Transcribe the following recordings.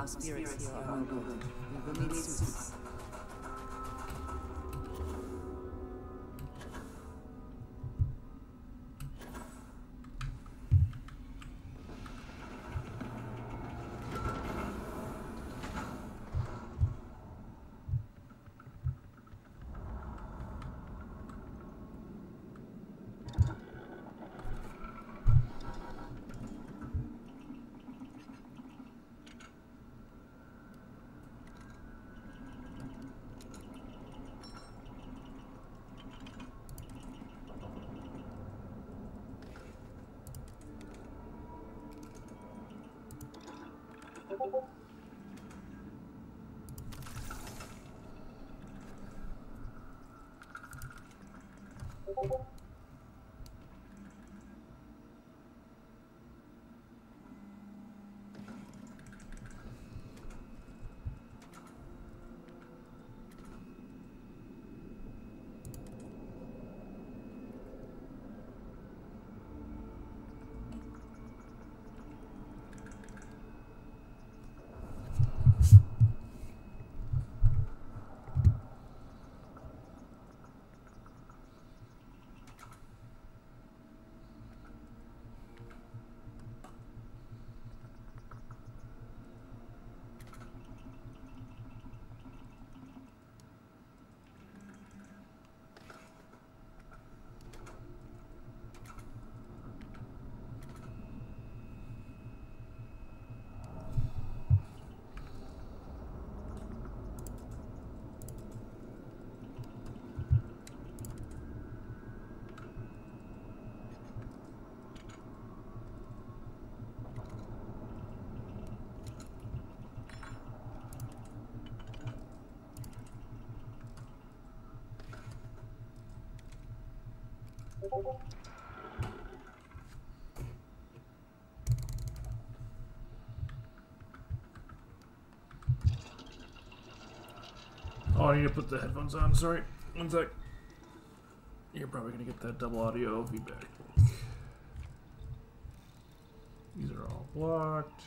Our spirits here are no good. We will need suits. Oh, I need to put the headphones on. Sorry. One sec. You're probably going to get that double audio feedback. These are all blocked.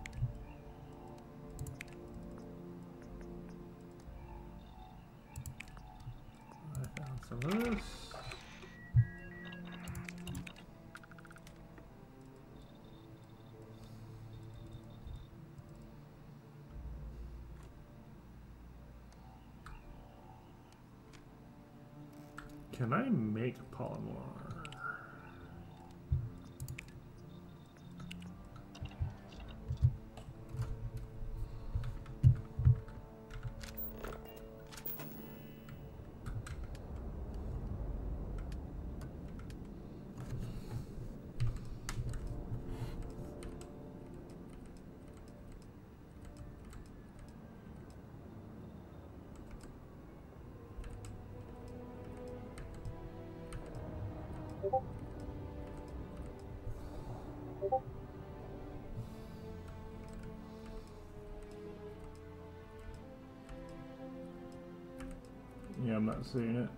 I found some of this. Can I make polymorph? Yeah, I'm not seeing it.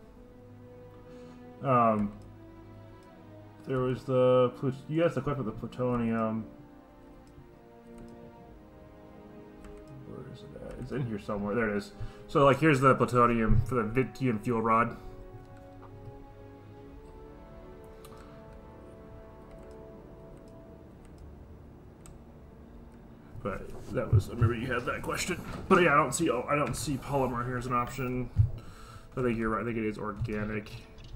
There was the you guys equipped with the plutonium. Where is it at? It's in here somewhere. There it is. So, like, here's the plutonium for the Vitium fuel rod. But that was, I remember you had that question. But yeah, I don't see polymer here as an option. I think you're right. I think it is organic.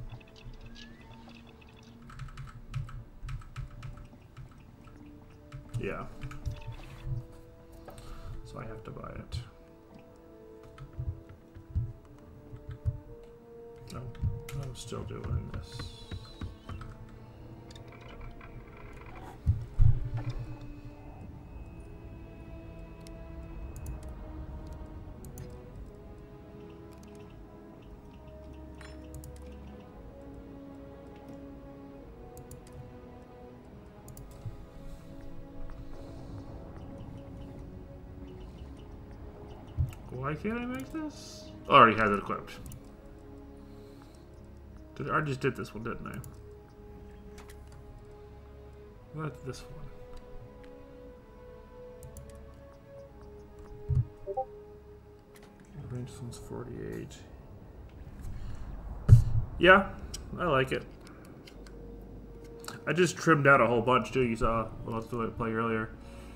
Yeah. So I have to buy it. No, I'm still doing this. Why can't I make this? Oh, I already had it equipped. I just did this one, didn't I? What? This one. This one's 48. Yeah, I like it. I just trimmed out a whole bunch too. You saw when I was doing it play earlier.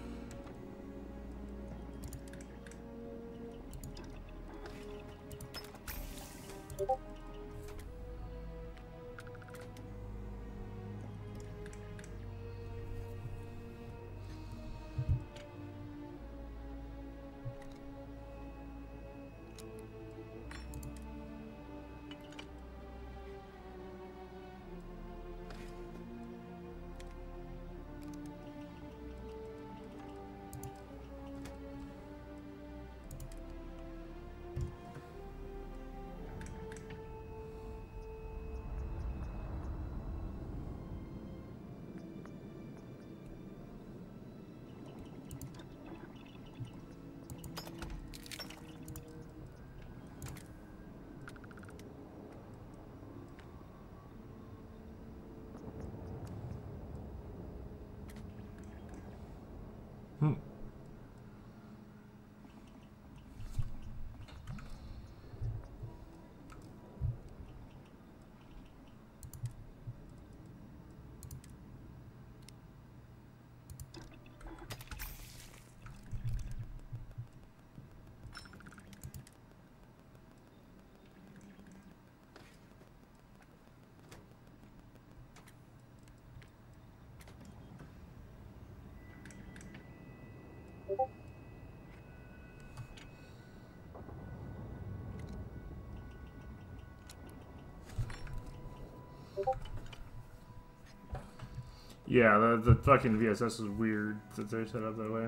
Yeah, the fucking VSS is weird that they're set up that way.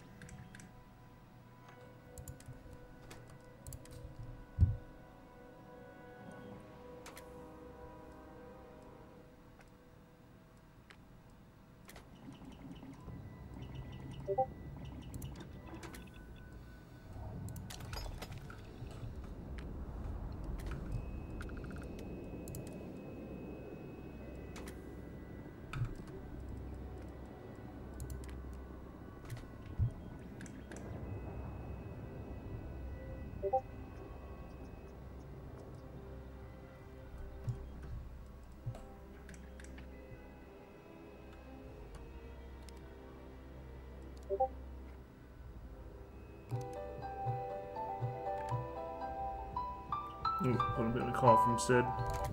Ooh, a little bit of a call from Sid.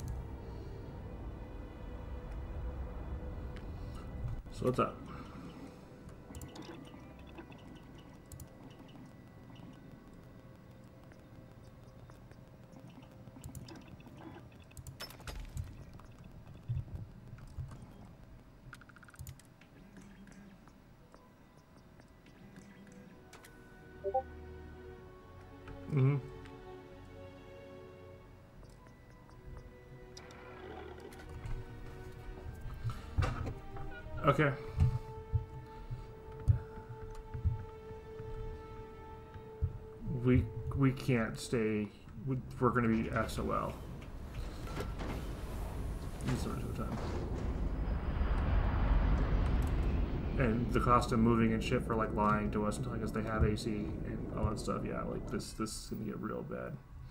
So what's up? Mm-hmm. Okay. We can't stay. We're going to be SOL. These are the time. And the cost of moving and shit for like lying to us and telling us they have AC and all that stuff. Yeah, like this is going to get real bad.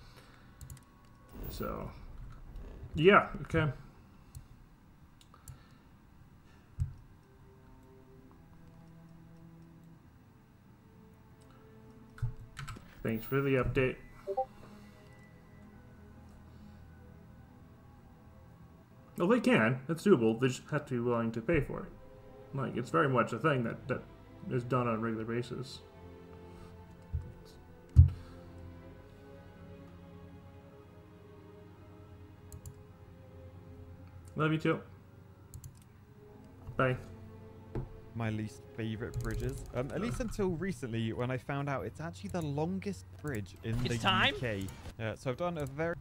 So, yeah, okay. Thanks for the update. Well, they can. It's doable. They just have to be willing to pay for it. Like, it's very much a thing that is done on a regular basis. Love you too. Bye. My least favorite bridges. At least until recently, when I found out it's actually the longest bridge in the UK. So I've done a very...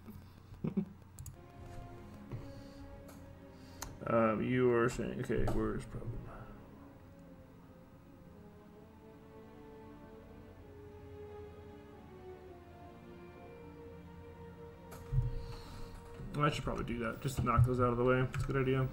You are saying, okay, where's problem? Well, I should probably do that just to knock those out of the way. It's a good idea.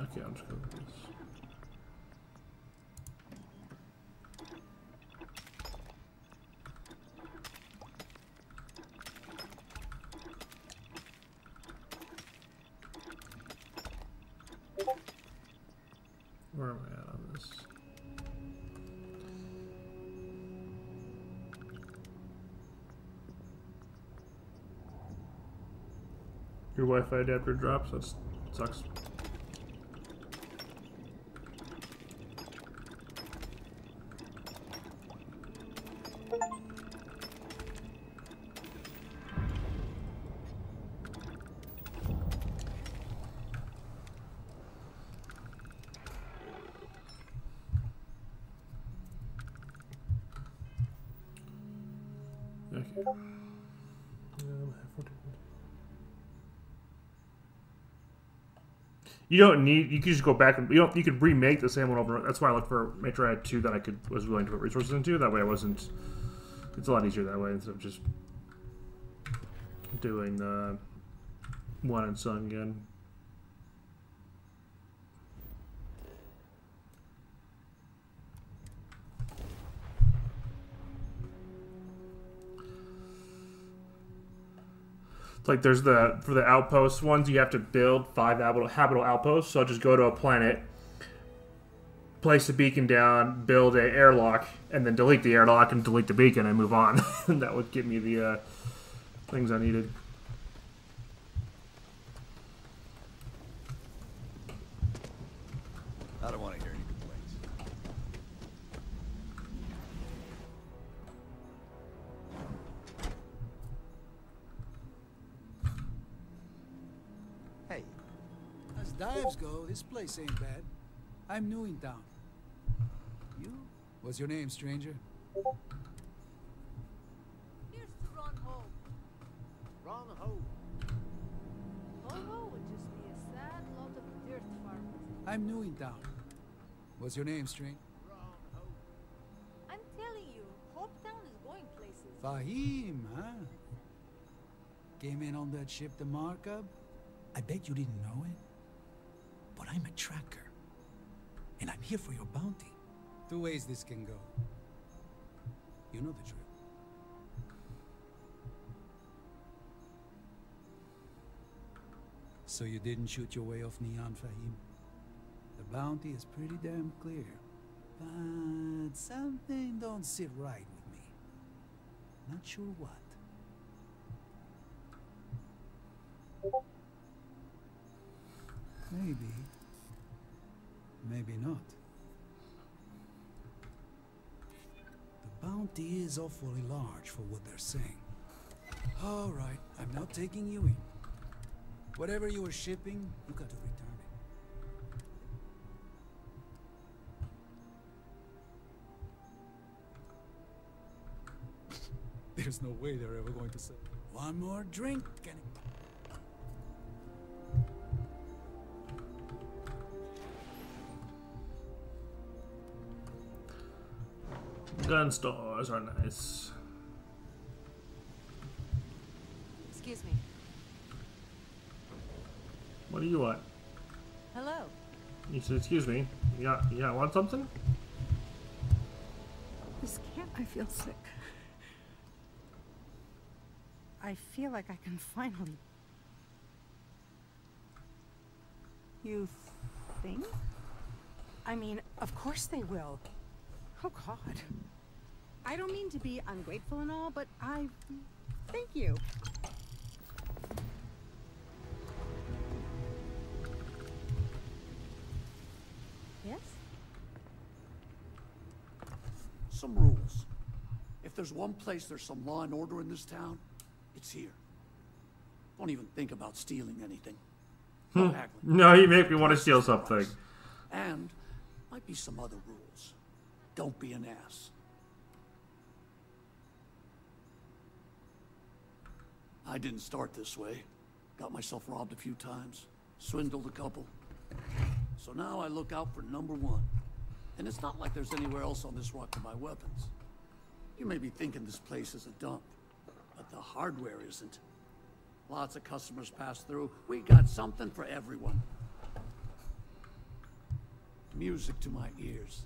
Okay, I'm just going with this. Where am I at on this? Your Wi-Fi adapter drops. That sucks. Okay. You don't need. You can just go back and you could remake the same one over. That's why I looked for make sure I had two that was willing to put resources into. That way I wasn't. It's a lot easier that way instead of just doing the one and sun again. Like there's for the outpost ones, you have to build 5 habitable outposts. So I'll just go to a planet, place the beacon down, build an airlock, and then delete the airlock and delete the beacon and move on. And that would give me the things I needed. I don't want to hear any complaints. Hey, as dives go, this place ain't bad. I'm new in town. You? What's your name, stranger? Here's to Ron Ho. Ron Ho. Ho would just be a sad lot of dirt farmers. I'm new in town. What's your name, stranger? Ron Ho. I'm telling you, Hope Town is going places. Fahim, huh? Came in on that ship, the Markup? I bet you didn't know it. But I'm a tracker. And I'm here for your bounty. 2 ways this can go. You know the drill. So you didn't shoot your way off Neon, Fahim? The bounty is pretty damn clear. But something don't sit right with me. Not sure what. Maybe. Maybe not. The bounty is awfully large for what they're saying. All right, I'm not taking you in. Whatever you were shipping, you got to return it. There's no way they're ever going to say, one more drink, Kenny. Gun stores are nice. Excuse me. What do you want? Hello. You said, excuse me. Yeah, want something? This can't. I feel sick. I feel like I can finally. You think? I mean, of course they will. Oh, God. I don't mean to be ungrateful and all, but thank you. Yes? Some rules. If there's one place there's some law and order in this town, it's here. Don't even think about stealing anything. No haggling. No, you make me want to steal something. And might be some other rules. Don't be an ass. I didn't start this way. Got myself robbed a few times. Swindled a couple. So now I look out for number one. And it's not like there's anywhere else on this rock to buy weapons. You may be thinking this place is a dump, but the hardware isn't. Lots of customers pass through. We got something for everyone. music to my ears.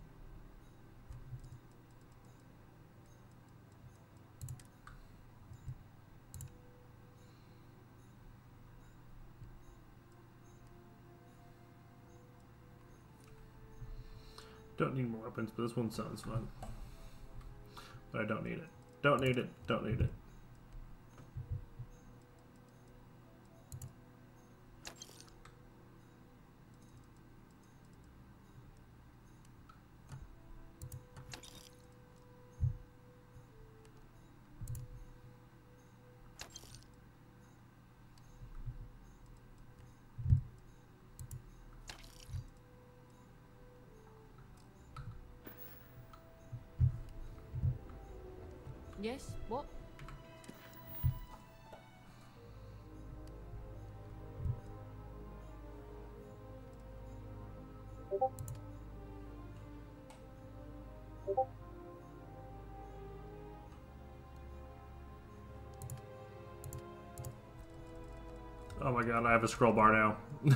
Don't need more weapons, but this one sounds fun. But I don't need it. Don't need it. Don't need it. Yes? What? Oh my god, I have a scroll bar now.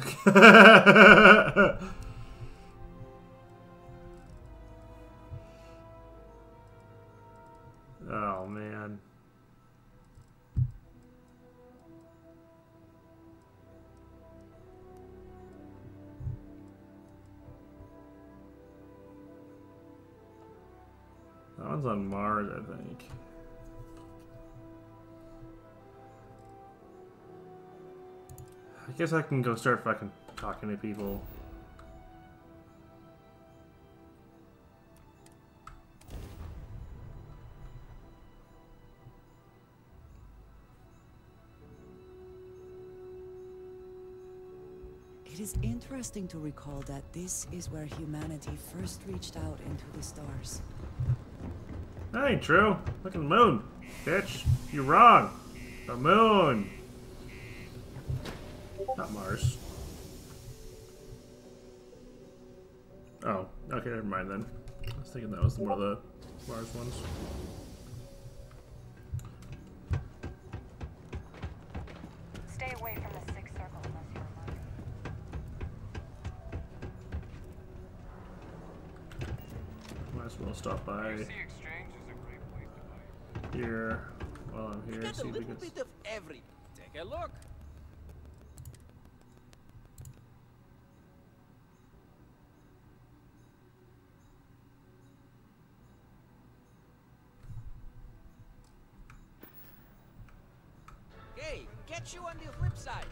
Oh man. That one's on Mars, I think. I guess I can go start fucking talking to people. It is interesting to recall that this is where humanity first reached out into the stars. That ain't true. Look at the moon, bitch. You're wrong. The moon. Not Mars. Oh, okay, never mind then. I was thinking that was one of the Mars ones. Stay away from the sixth circle unless you're a Might as well stop by here while I'm here. Got a See if we little can. bit of everything. Take a look. Hey, catch you on the flip side.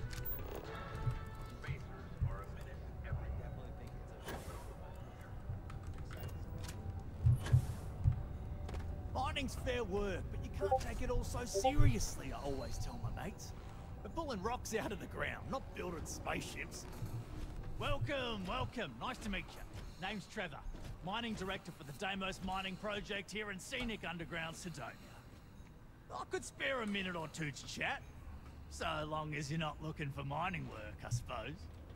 Mining's fair work, but you can't take it all so seriously, I always tell my mates. We're pulling rocks out of the ground, not building spaceships. Welcome, welcome. Nice to meet you. Name's Trevor, mining director for the Deimos mining project here in scenic underground Cydonia. I could spare a minute or two to chat, so long as you're not looking for mining work, I suppose.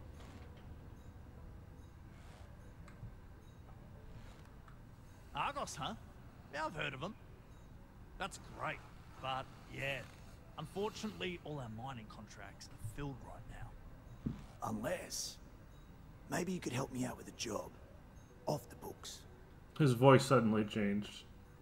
Argos, huh? Yeah, I've heard of them. That's great, but yeah, unfortunately all our mining contracts are filled right now. Unless, maybe you could help me out with a job. Off the books. His voice suddenly changed.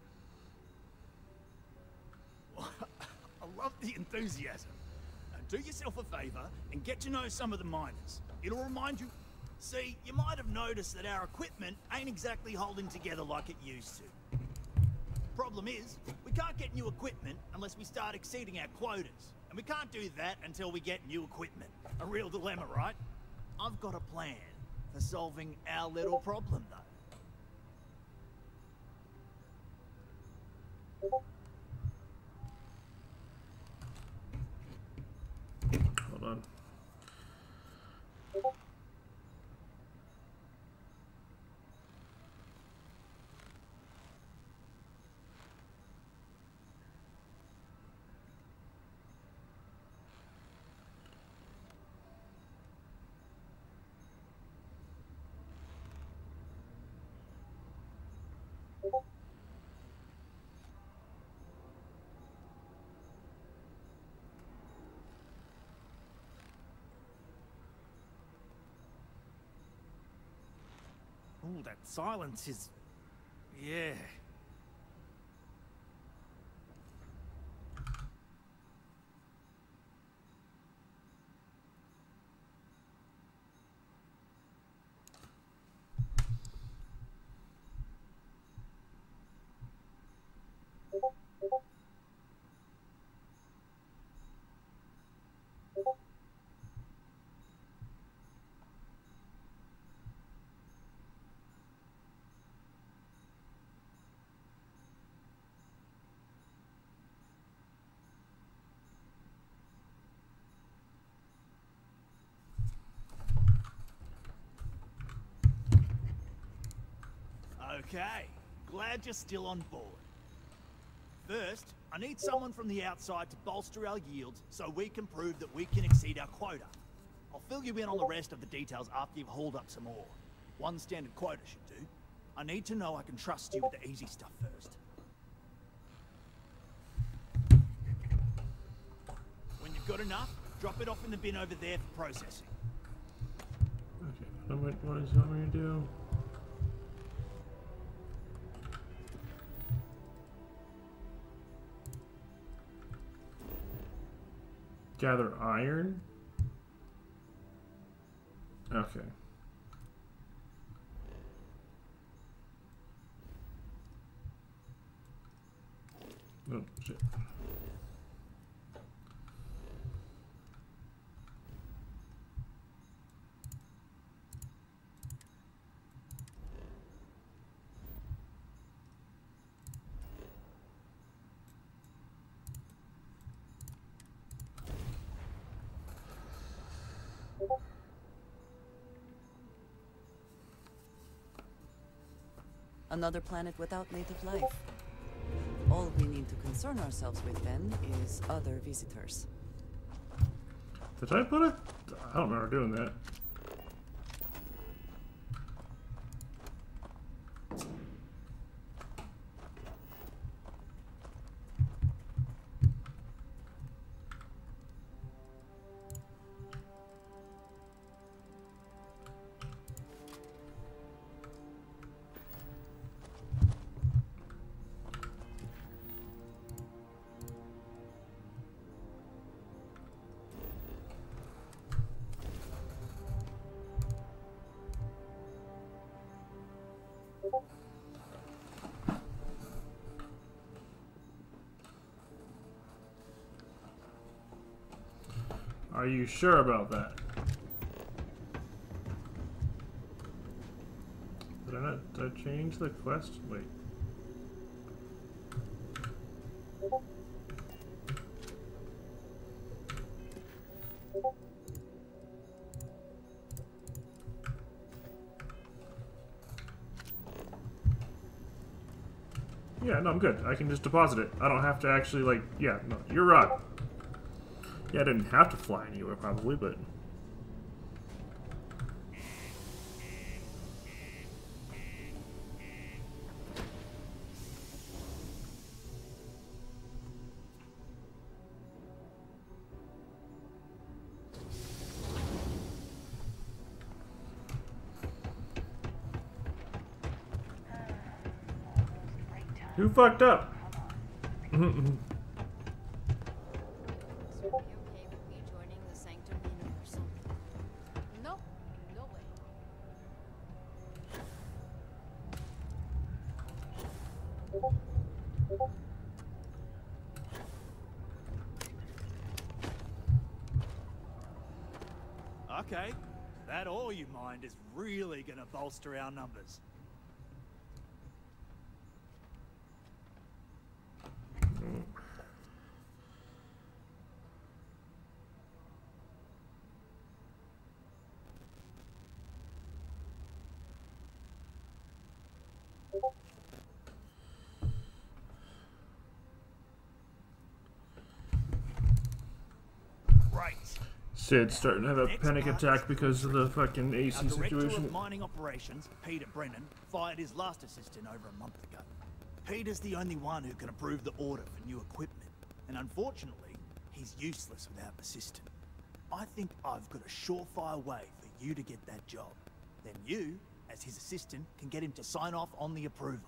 I love the enthusiasm. Now do yourself a favor and get to know some of the miners. It'll remind you. See, you might have noticed that our equipment ain't exactly holding together like it used to. Problem is, we can't get new equipment unless we start exceeding our quotas. And we can't do that until we get new equipment. A real dilemma, right? I've got a plan for solving our little problem, though. Hold on. Ooh, that silence is... yeah. Okay, glad you're still on board. First, I need someone from the outside to bolster our yields so we can prove that we can exceed our quota. I'll fill you in on the rest of the details after you've hauled up some ore. One standard quota should do. I need to know I can trust you with the easy stuff first. When you've got enough, drop it off in the bin over there for processing. Okay, what is that going to do? Gather iron? Okay. Oh, shit. Another planet without native life. All we need to concern ourselves with then is other visitors. Did I put it? I don't remember doing that. Are you sure about that? Did I change the quest? Wait. Yeah, no, I'm good. I can just deposit it. I don't have to actually, like, yeah, no, you're right. Yeah, I didn't have to fly anywhere, probably, but... Who fucked up? Okay, that ore you mined is really gonna bolster our numbers. Sid's starting to have a panic attack because of the fucking AC situation. Our Director of situation. Mining Operations, Peter Brennan, fired his last assistant over a month ago. Peter's the only one who can approve the order for new equipment, and unfortunately, he's useless without an assistant. I think I've got a surefire way for you to get that job. Then you as his assistant can get him to sign off on the approval.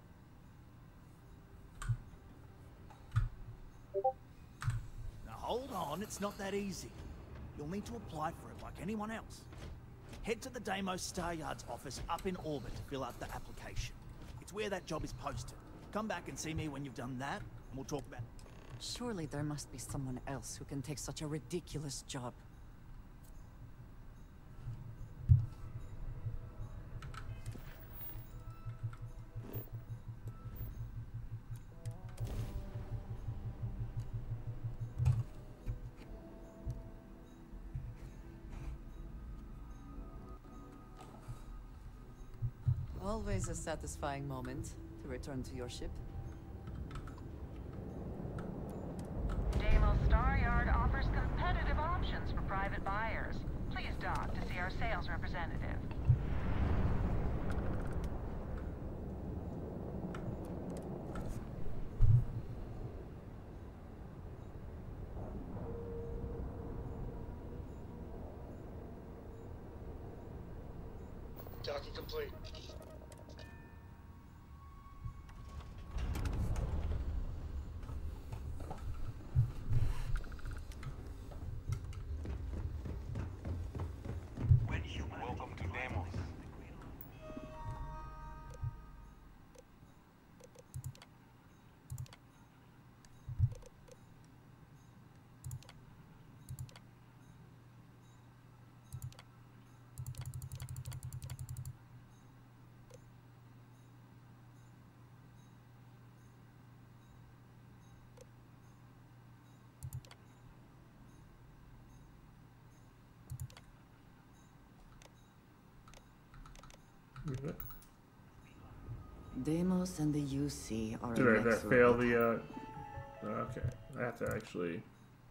Now hold on, it's not that easy. You'll need to apply for it like anyone else. Head to the Deimos Star Yard's office up in Orbit to fill out the application. It's where that job is posted. Come back and see me when you've done that, and we'll talk about it. Surely there must be someone else who can take such a ridiculous job. Always a satisfying moment to return to your ship. Deimos Star Yard offers competitive options for private buyers. Please dock to see our sales representative. Docking complete. Welcome to Deimos. Deimos and the UC are Did I fail the, okay. I have to actually...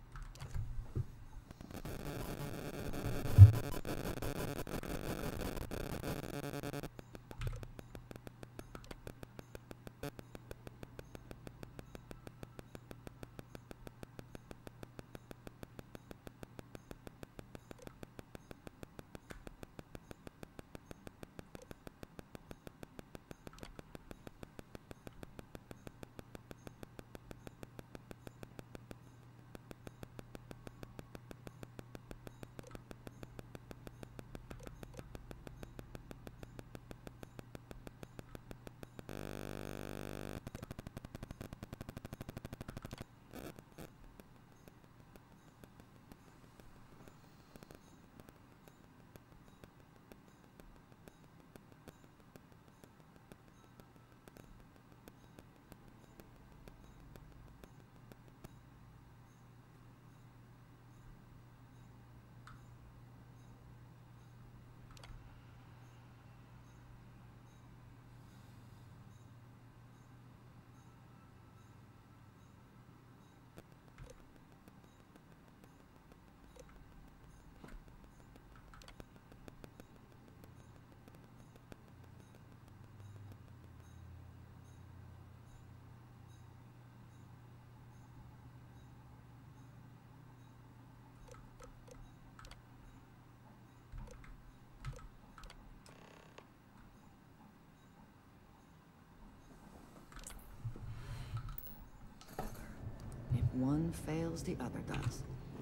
If one fails, the other does.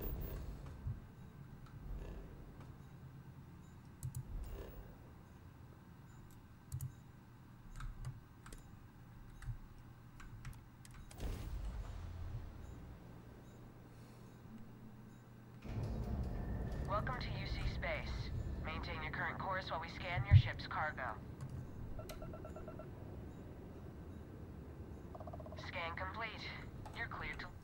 Welcome to UC Space. Maintain your current course while we scan your ship's cargo. Scan complete. You're cleared to...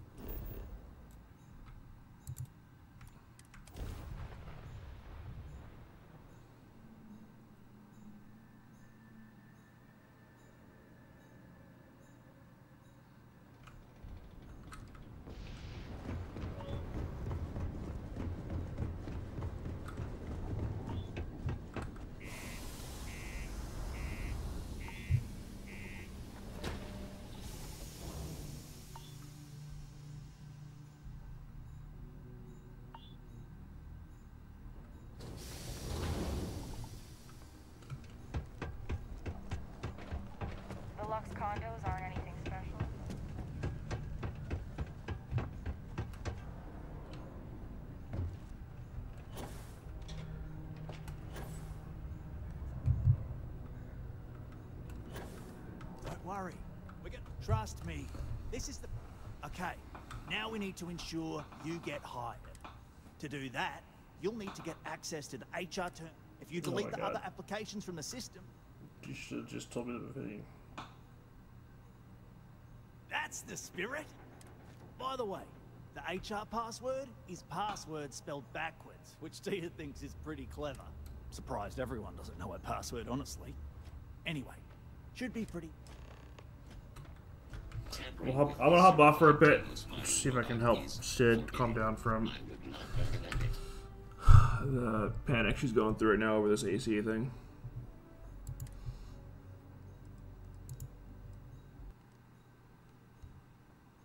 Bronx condos aren't anything special. Don't worry. We're gonna trust me. This is the... Okay, now we need to ensure you get hired. To do that, you'll need to get access to the HR term. If you delete the other applications from the system... You should have just told me the video. That's the spirit. By the way, the HR password is password spelled backwards, which Tia thinks is pretty clever. Surprised everyone doesn't know her password, honestly. Anyway, should be pretty... I'm gonna hop off for a bit, see if I can help Sid calm down from the panic she's going through right now over this AC thing.